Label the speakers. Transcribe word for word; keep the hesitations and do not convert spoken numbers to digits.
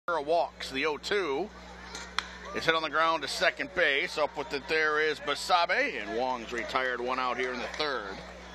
Speaker 1: walks. The oh two is hit on the ground to second base. Up with it there is Basabe, and Wong's retired one out here in the third.